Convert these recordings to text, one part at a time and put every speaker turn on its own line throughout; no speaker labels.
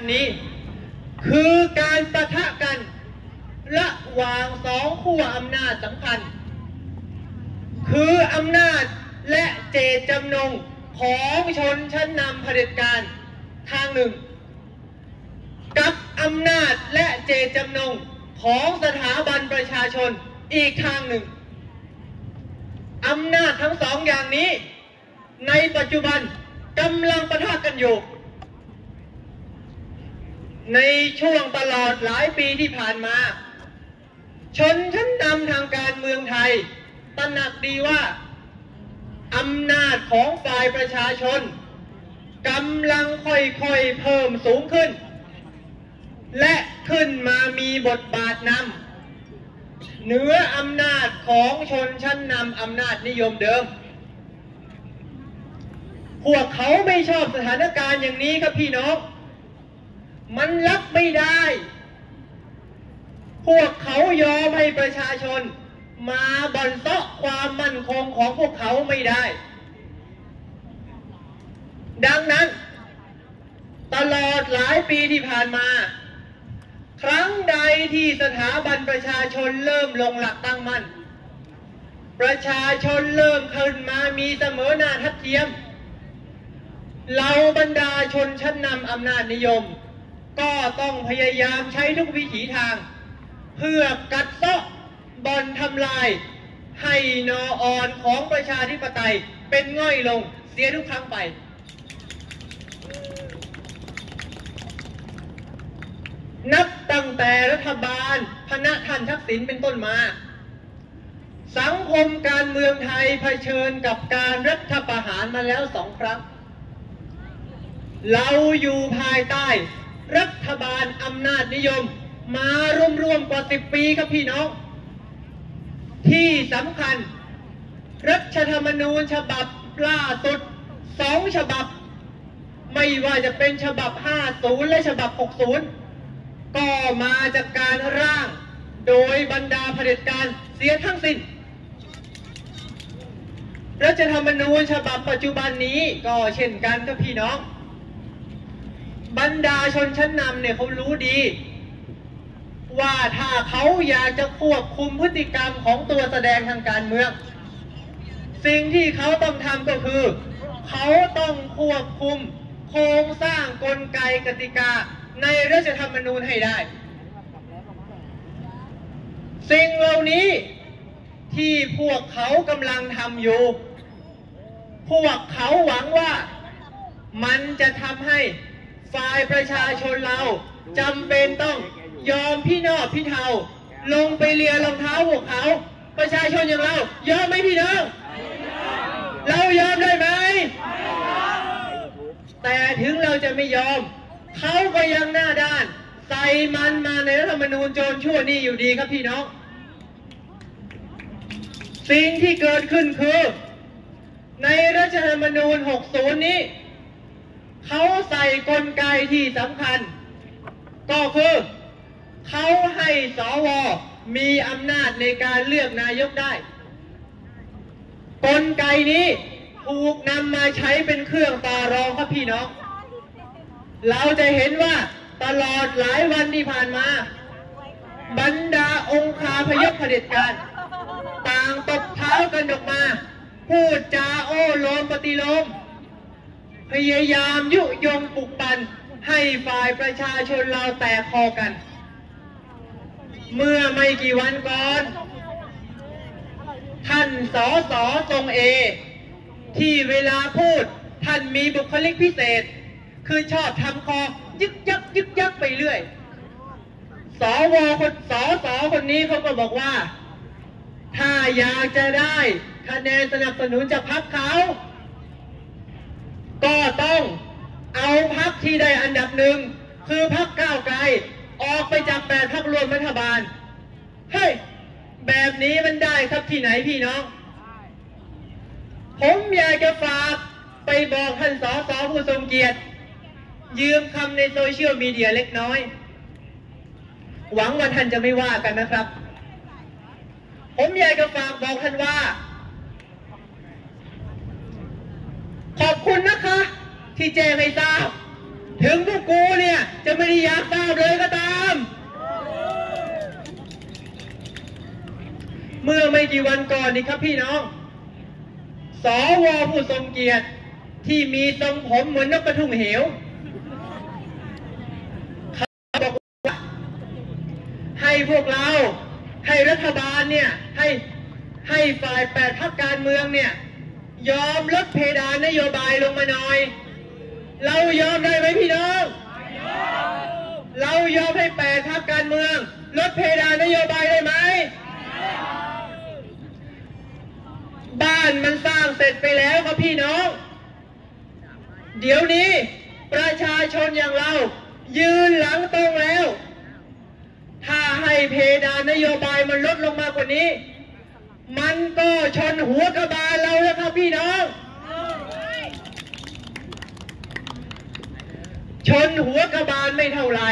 นี้คือการปะทะกันระหว่างสองขั้วอำนาจสำคัญคืออำนาจและเจตจำนงของชนชั้นนำเผด็จการทางหนึ่งกับอำนาจและเจตจำนงของสถาบันประชาชนอีกทางหนึ่งอำนาจทั้งสองอย่างนี้ในปัจจุบันกำลังปะทะกันอยู่ในช่วงตลอดหลายปีที่ผ่านมาชนชั้นนำทางการเมืองไทยตระหนักดีว่าอำนาจของฝ่ายประชาชนกำลังค่อยๆเพิ่มสูงขึ้นและขึ้นมามีบทบาทนำเหนืออำนาจของชนชั้นนำอำนาจนิยมเดิมพวกเขาไม่ชอบสถานการณ์อย่างนี้ครับพี่น้องมันรับไม่ได้พวกเขายอมให้ประชาชนมาบ่อนเซาะความมั่นคงของพวกเขาไม่ได้ดังนั้นตลอดหลายปีที่ผ่านมาครั้งใดที่สถาบันประชาชนเริ่มลงหลักตั้งมั่นประชาชนเริ่มขึ้นมามีเสมอหน้าทัดเทียมเหล่าบรรดาชนชั้นนำอำนาจนิยมก็ต้องพยายามใช้ทุกวิถีทางเพื่อกัดเซาะบ่อนทำลายให้นออ่อนของประชาธิปไตยเป็นง่อยลงเสียทุกครั้งไปนับตั้งแต่รัฐบาลคณะท่านทักษิณเป็นต้นมาสังคมการเมืองไทยเผชิญกับการรัฐประหารมาแล้ว2 ครั้งเราอยู่ภายใต้รัฐบาลอำนาจนิยมมารวมกว่า10 ปีครับพี่น้องที่สำคัญรัฐธรรมนูญฉบับล่าสุด2 ฉบับไม่ว่าจะเป็นฉบับ50และฉบับ60ก็มาจากการร่างโดยบรรดาเผด็จการเสียทั้งสิ้นรัฐธรรมนูญฉบับปัจจุบันนี้ก็เช่นกันครับพี่น้องบรรดาชนชั้นนำเนี่ยเขารู้ดีว่าถ้าเขาอยากจะควบคุมพฤติกรรมของตัวแสดงทางการเมืองสิ่งที่เขาต้องทำก็คือเขาต้องควบคุมโครงสร้างกลไกกติกาในรัฐธรรมนูญให้ได้สิ่งเหล่านี้ที่พวกเขากำลังทำอยู่พวกเขาหวังว่ามันจะทำให้ฝ่ายประชาชนเราจำเป็นต้องยอมพี่นอบพี่เทาลงไปเลียรองเท้าพวกเขาประชาชนอย่างเรายอมไหมพี่น้องเรายอมได้ไหมแต่ถึงเราจะไม่ยอมเขาก็ยังหน้าด้านใส่มันมาในรัฐธรรมนูญโจรชั่วนี่อยู่ดีครับพี่น้องสิ่งที่เกิดขึ้นคือในรัฐธรรมนูญ60นี้เขาใส่กลไกที่สำคัญก็คือเขาให้สว.มีอำนาจในการเลือกนายกได้กลไกนี้ถูกนำมาใช้เป็นเครื่องต่อรองครับพี่น้องเราจะเห็นว่าตลอดหลายวันที่ผ่านมาบรรดาองคาพยพเผด็จการต่างตบเท้ากันออกมาพูดจาโอ้โลมปฏิโลมพยายามยุยงปลุกปั่นให้ฝ่ายประชาชนเราแตกคอกันเมื่อไม่กี่วันก่อนท่านสส.ทรงเอที่เวลาพูดท่านมีบุคลิกพิเศษคือชอบทำคอยึกยักไปเรื่อยสส.คนนี้เขาก็บอกว่าถ้าอยากจะได้คะแนนสนับสนุนจากพรรคเขาก็ต้องเอาพรรคที่ได้อันดับ1คือพรรคก้าวไกลออกไปจาก8 พรรคร่วมรัฐบาลเฮ้ยแบบนี้มันได้ครับที่ไหนพี่น้องผมอยากจะฝากไปบอกท่านสส.ผู้ทรงเกียรติยืมคำในโซเชียลมีเดียเล็กน้อยหวังว่าท่านจะไม่ว่ากันนะครับผมอยากจะฝากบอกท่านว่าขอบคุณนะคะที่แจ้งให้ทราบถึงพวกกูเนี่ยจะไม่อยากทราบเลยก็ตามเมื่อไม่กี่วันก่อนนี่ครับพี่น้องสว.ผู้ทรงเกียรติที่มีทรงผมเหมือนนกกระทุงเหวเขาบอกว่าให้พวกเราให้รัฐบาลเนี่ยให้ฝ่าย8 พรรคการเมืองเนี่ยยอมลดเพดานนโยบายลงมาหน่อยเรายอมได้ไหมพี่น้องเรายอมให้8 พรรคการเมืองลดเพดานนโยบายได้ไหมบ้านมันสร้างเสร็จไปแล้วครับพี่น้องเดี๋ยวนี้ประชาชนอย่างเรายืนหลังตรงแล้วถ้าให้เพดานนโยบายมันลดลงมากว่านี้มันก็ชนหัวกระบาลเราแล้วครับพี่น้องชนหัวกระบาลไม่เท่าไหร่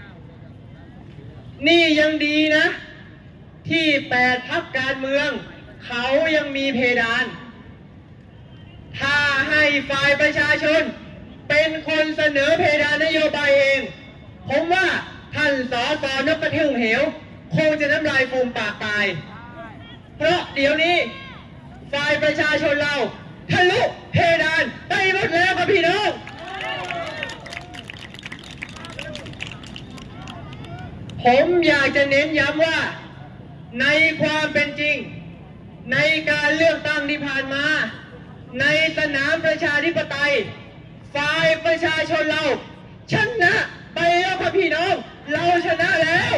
นี่ยังดีนะที่8 พรรคการเมืองเขายังมีเพดานถ้าให้ฝ่ายประชาชนเป็นคนเสนอเพดานนโยบายเองผมว่าท่านสส.นกกระทุงเหวคงจะน้ำลายฟูมปากตายเพราะเดี๋ยวนี้ฝ่ายประชาชนเราทะลุเพดานไปหมดแล้วครับพี่น้องผมอยากจะเน้นย้ำว่าในความเป็นจริงในการเลือกตั้งที่ผ่านมาในสนามประชาธิปไตยฝ่ายประชาชนเราชนะไปแล้วครับพี่น้องเราชนะแล้ว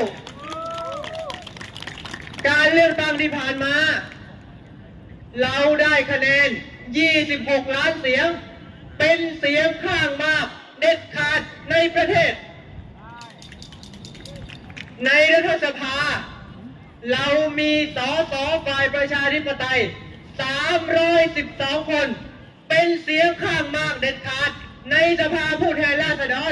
การเลือกตั้งที่ผ่านมาเราได้คะแนน26 ล้านเสียงเป็นเสียงข้างมากเด็ดขาดในประเทศในรัฐสภาเรามีส.ส.ฝ่ายประชาธิปไตย312 คนเป็นเสียงข้างมากเด็ดขาดในสภาผู้แทนราษฎร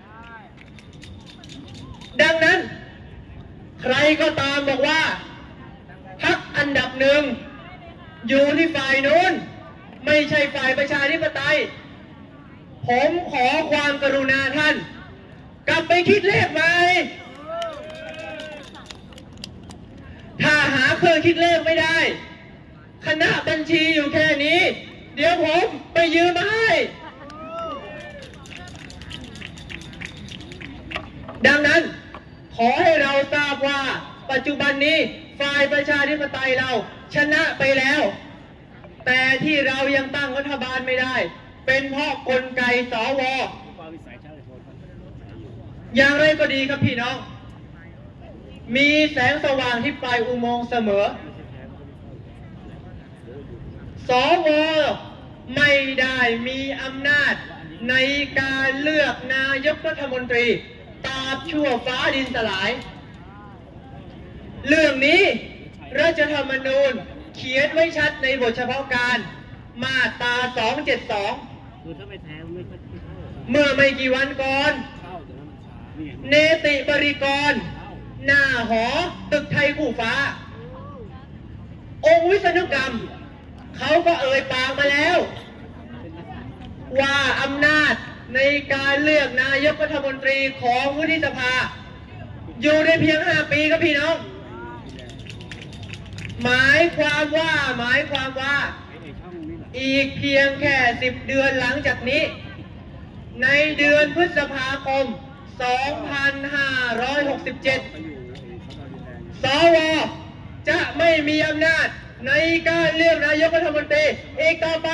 ดังนั้นใครก็ตามบอกว่าพรรคอันดับหนึ่งอยู่ที่ฝ่ายนู้นไม่ใช่ฝ่ายประชาธิปไตยผมขอความกรุณาท่านกลับไปคิดเลขใหม่ถ้าหาเครื่องคิดเลขไม่ได้คณะบัญชีอยู่แค่นี้เดี๋ยวผมไปยืมมาให้ดังนั้นขอให้เราทราบว่าปัจจุบันนี้ฝ่ายประชาธิปไตยเราชนะไปแล้วแต่ที่เรายังตั้งรัฐบาลไม่ได้เป็นเพราะกลไกสว.อย่างไรก็ดีครับพี่น้องมีแสงสว่างที่ปลายอุโมงค์เสมอสว.ไม่ได้มีอำนาจในการเลือกนายกรัฐมนตรีตราบชั่วฟ้าดินสลายเรื่องนี้รัฐธรรมนูญเขียนไว้ชัดในบทเฉพาะการมาตรา272เมื่อไม่กี่วันก่อนเนติบริกรหน้าหอตึกไทยคู่ฟ้าองค์วิษณุกรรมเขาก็เอ่ยปากมาแล้วว่าอำนาจในการเลือกนายกรัฐมนตรีของวุฒิสภาอยู่ได้เพียง5 ปีครับพี่น้องหมายความว่าอีกเพียงแค่10 เดือนหลังจากนี้ในเดือนพฤษภาคม2567สว.จะไม่มีอำนาจในการเลือกนายกรัฐมนตรีอีกต่อไป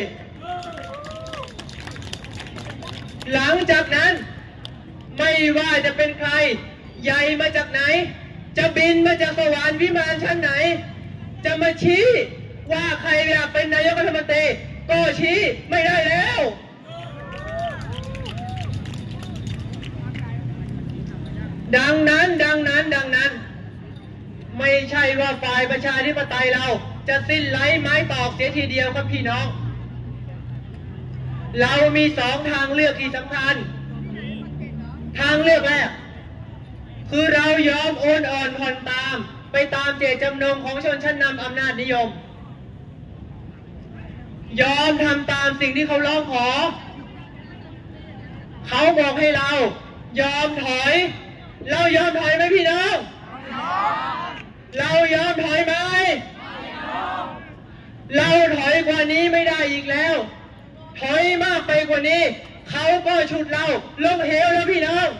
หลังจากนั้นไม่ว่าจะเป็นใครใหญ่มาจากไหนจะบินมาจากสวรรค์วิมานชั้นไหนจะมาชี้ว่าใครอยากเป็นนายกรัฐมนตรีก็ชี้ไม่ได้แล้วดังนั้นไม่ใช่ว่าฝ่ายประชาธิปไตยเราจะสิ้นไร้ไม้ตอกเสียทีเดียวครับพี่น้องเรามี2 ทางเลือกที่สำคัญทางเลือกแรกคือเรายอมโอนอ่อนผ่อนตามไปตามเจตจำนงของชนชั้นนำอำนาจนิยมยอมทำตามสิ่งที่เขาร้องขอเขาบอกให้เรายอมถอยเรายอมถอยไหมพี่น้องเรายอมถอยไหมเราถอยกว่านี้ไม่ได้อีกแล้วถอยมากไปกว่านี้เขาก็ฉุดเราลงเหวแล้วพี่น้อง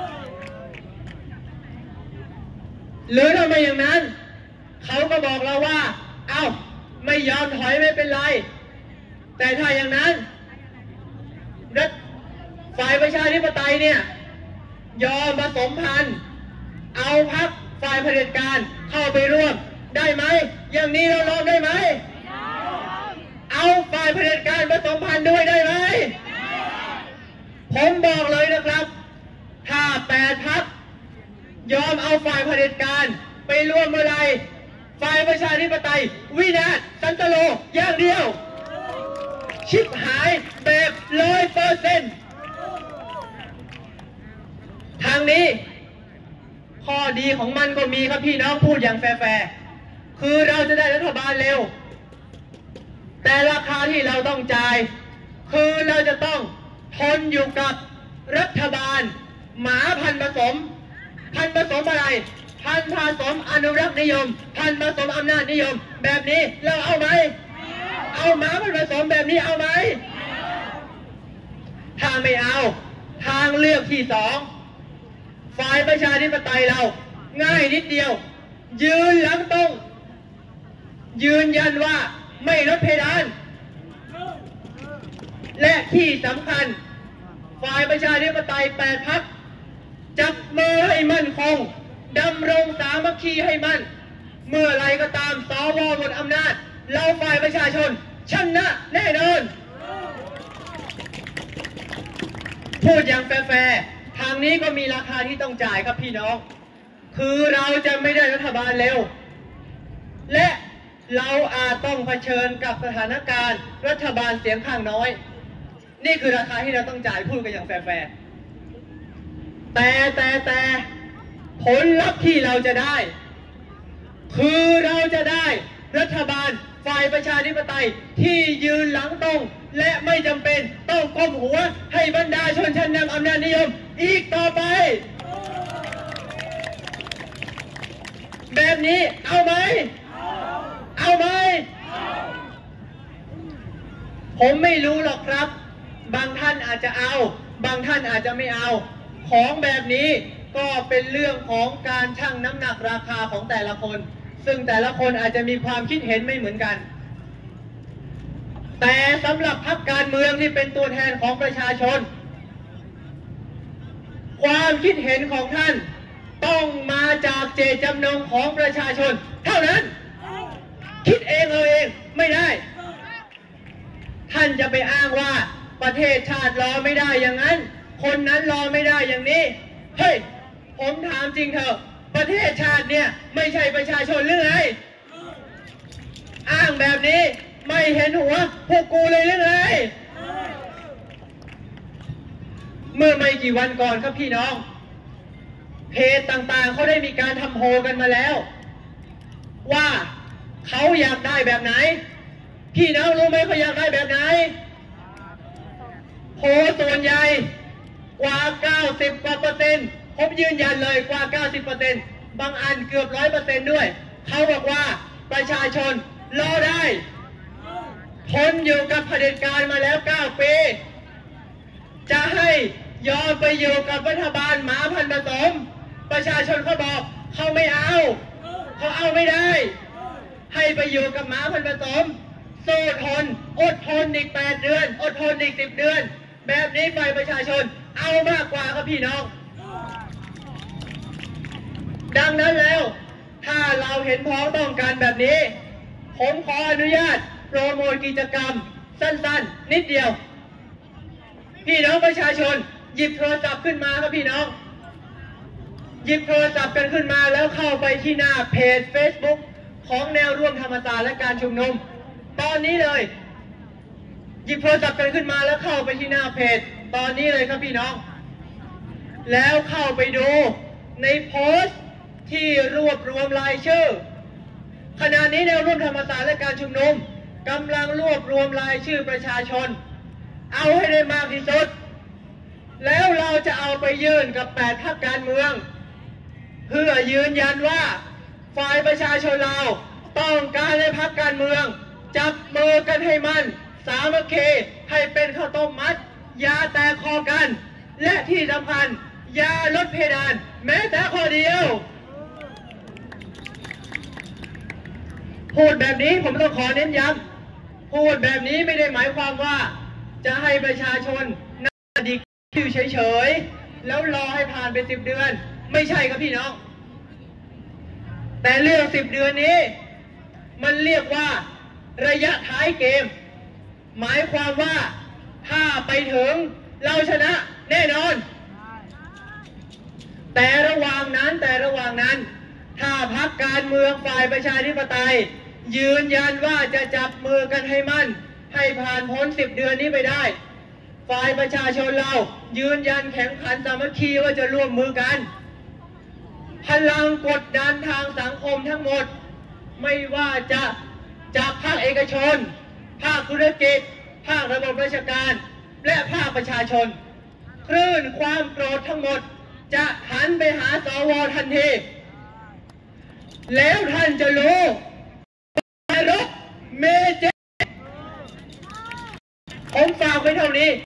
หรือทำไมอย่างนั้นเขาก็บอกเราว่าเอ้าไม่ยอมถอยไม่เป็นไรแต่ถ้าอย่างนั้นรัฐฝ่ายประชาธิปไตยเนี่ยยอมผสมพันธุ์เอาพรรคฝ่ายเผด็จการเข้าไปร่วมได้ไหมอย่างนี้เราลองได้ไหมเอาฝ่ายเผด็จการผสมพันธุ์ด้วยได้ไหมผมบอกเลยนะครับถ้า8 พรรคยอมเอาฝ่ายเผด็จการไปร่วมเมื่อไรฝ่ายประชาธิปไตยวินาศสันตโลอย่างเดียวชิบหายแบบ100%ทางนี้ข้อดีของมันก็มีครับพี่น้องพูดอย่างแฟร์ๆคือเราจะได้รัฐบาลเร็วแต่ราคาที่เราต้องจ่ายคือเราจะต้องทนอยู่กับรัฐบาลหมาพันธุ์ผสมอะไรพันธุ์ผสมอนุรักษ์นิยมพันธุ์ผสมอำนาจนิยมแบบนี้เราเอาไหมเอาหมาพันธุ์ผสมแบบนี้เอาไหมถ้าไม่เอาทางเลือกที่2ฝ่ายประชาธิปไตยเราง่ายนิดเดียวยืนหลังตรงยืนยันว่าไม่ลดเพดานและที่สำคัญฝ่ายประชาธิปไตย8 พรรคจับมือให้มั่นคงดำรงสามัคคีให้มั่นเมื่อไรก็ตามสวหมดอำนาจเราฝ่ายประชาชนชนะแน่นอนพูดอย่างแฟร์ๆทางนี้ก็มีราคาที่ต้องจ่ายครับพี่น้องคือเราจะไม่ได้รัฐบาลเร็วและเราอาจต้องเผชิญกับสถานการณ์รัฐบาลเสียงข้างน้อยนี่คือราคาที่เราต้องจ่ายพูดกันอย่างแฟร์ๆแต่ผลลัพธ์ที่เราจะได้คือเราจะได้รัฐบาลฝ่ายประชาธิปไตยที่ยืนหลังตรงและไม่จำเป็นต้องก้มหัวให้บรรดาชนชั้นนำอำนาจนิยมอีกต่อไปแบบนี้เอาไหมผมไม่รู้หรอกครับบางท่านอาจจะเอาบางท่านอาจจะไม่เอาของแบบนี้ก็เป็นเรื่องของการชั่งน้ำหนักราคาของแต่ละคนซึ่งแต่ละคนอาจจะมีความคิดเห็นไม่เหมือนกันแต่สำหรับพรรคการเมืองที่เป็นตัวแทนของประชาชนความคิดเห็นของท่านต้องมาจากเจตจำนงของประชาชนเท่านั้นคิดเองไม่ได้ท่านจะไปอ้างว่าประเทศชาติรอไม่ได้อย่างนั้นคนนั้นรอไม่ได้อย่างนี้เฮ้ยผมถามจริงเถอะประเทศชาติเนี่ยไม่ใช่ประชาชนหรือไงอ้างแบบนี้ไม่เห็นหัวพวกกูเลยหรือไงเมื่อไม่กี่วันก่อนครับพี่น้องเพจต่างๆเขาได้มีการทำโพลกันมาแล้วว่าเขาอยากได้แบบไหนพี่น้องรู้ไหมเขาอยากได้แบบไหนโพลส่วนใหญ่กว่า90 กว่าเปอร์เซ็นต์ผมยืนยันเลยกว่า90%บางอันเกือบ100%ด้วยเขาบอกว่าประชาชนรอได้ทนอยู่กับเผด็จการมาแล้ว9 ปีจะให้ยอมไปอยู่กับรัฐบาลหมาพันธุ์ผสมประชาชนเขาบอกเขาไม่เอาเขาเอาไม่ได้ให้ไปอยู่กับหมาพันธุ์ผสมสู้ทนอดทนอีก8 เดือนอดทนอีก10 เดือนแบบนี้ฝ่ายประชาชนเอามากกว่าครับพี่น้องดังนั้นแล้วถ้าเราเห็นพ้องต้องการแบบนี้ผมขออนุญาตโปรโมทกิจกรรมสั้นๆนิดเดียวพี่น้องประชาชนหยิบโทรศัพท์ขึ้นมาครับพี่น้องหยิบโทรศัพท์กันขึ้นมาแล้วเข้าไปที่หน้าเพจ Facebook ของแนวร่วมธรรมศาสตร์และการชุมนุมตอนนี้เลยหยิบโทรศัพท์กันขึ้นมาแล้วเข้าไปที่หน้าเพจตอนนี้เลยครับพี่น้องแล้วเข้าไปดูในโพสต์ที่รวบรวมรายชื่อขณะนี้แนวร่วมธรรมศาสตร์และการชุมนุมกำลังรวบรวมรายชื่อประชาชนเอาให้ได้มากที่สุดแล้วเราจะเอาไปยื่นกับ8 พรรคการเมืองเพื่อยืนยันว่าฝ่ายประชาชนเราต้องการให้พรรคการเมืองจับมือกันให้มั่นสามัคคีให้เป็นข้าวต้มมัดอย่าแตกคอกันและที่สำคัญอย่าลดเพดานแม้แต่ข้อเดียวพูดแบบนี้ผมต้องขอเน้นย้ำพูดแบบนี้ไม่ได้หมายความว่าจะให้ประชาชนนั่งดีอยู่เฉยๆแล้วรอให้ผ่านไป10 เดือนไม่ใช่ครับพี่น้องแต่เรื่อง10 เดือนนี้มันเรียกว่าระยะท้ายเกมหมายความว่าถ้าไปถึงเราชนะแน่นอนแต่ระหว่างนั้นถ้าพรรคการเมืองฝ่ายประชาธิปไตยยืนยันว่าจะจับมือกันให้มั่นให้ผ่านพ้น10 เดือนนี้ไปได้ฝ่ายประชาชนเรายืนยันแข็งขันสามัคคีว่าจะร่วมมือกันพลังกดดันทางสังคมทั้งหมดไม่ว่าจะจากภาคเอกชนภาคธุรกิจภาคระบบราชการและภาคประชาชนคลื่นความโกรธทั้งหมดจะหันไปหาสวทันทีแล้วท่านจะรู้นายกเมเจผมฝากไว้เท่านี้